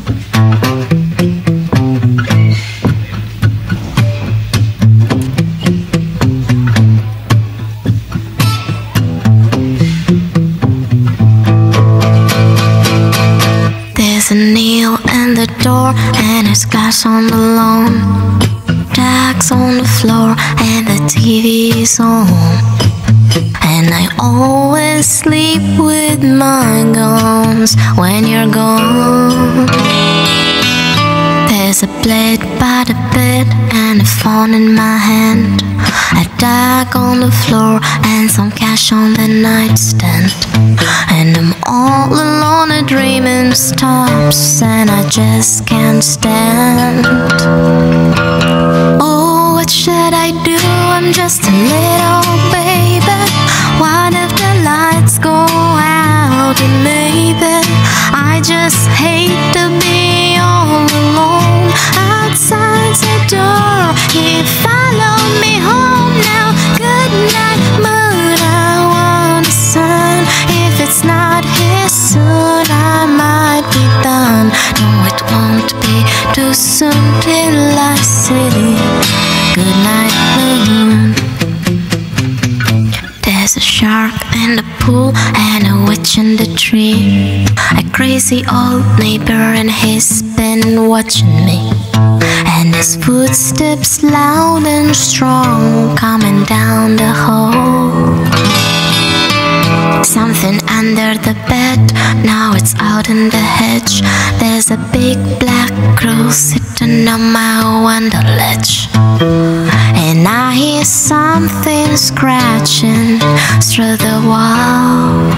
There's a nail in the door and it's glass on the lawn. Tags on the floor and the TV's on. And I always sleep with my gums when you're gone. There's a plate by the bed and a phone in my hand. A tag on the floor and some cash on the nightstand. And I'm all alone, a dreaming stops and I just can't stand. Oh, what should I do? I'm just a little baby. What if the lights go out and maybe I just hate to be all alone outside the door. He followed me home now. Good night, moon. I want the sun. If it's not here soon, I might be done. No, it won't be too soon till I see. Good night, moon. There's a shark in the pool and a witch in the tree. A crazy old neighbor and he's been watching me. And his footsteps loud and strong coming down the hall. Something under the bed, now it's out in the hedge. There's a big black crow sitting on my window ledge. And I hear something scratching through the wall.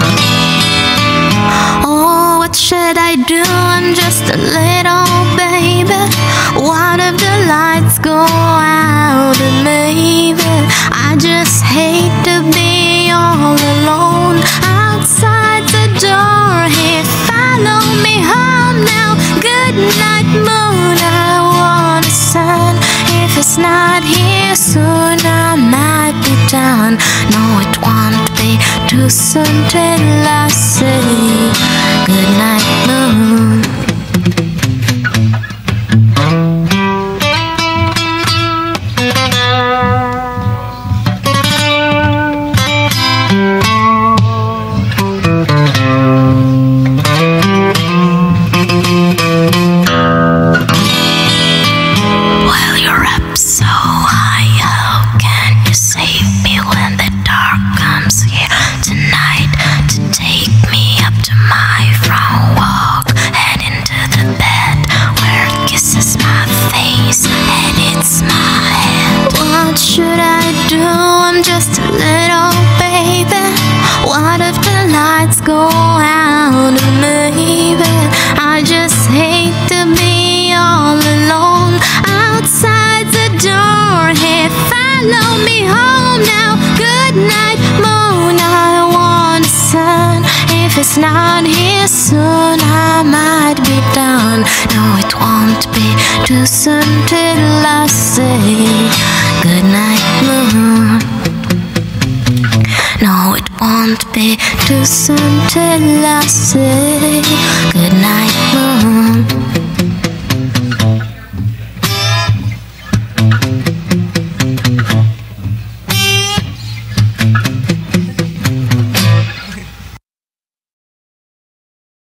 Oh, what should I do? I'm just a little baby. What if the lights go out and maybe I just hate to be all alone outside the door. He followed me home now. Good night, moon. I want the sun. If it's not here soon, I might be done. No, it won't be too soon till I say good night, moon. Well, you're up so high, how can you save me when the dark comes here tonight to take me up to my front walk and into the bed where it kisses my face and it's my head? What should I do? I'm just a little baby. What if the lights go out and maybe I just hate to be all alone outside the door. He followed me home now. Good night, moon. I want the sun. If it's not here soon, I might be done. No, it won't be too soon till I say good night, moon. No, it won't be too soon till I say good night,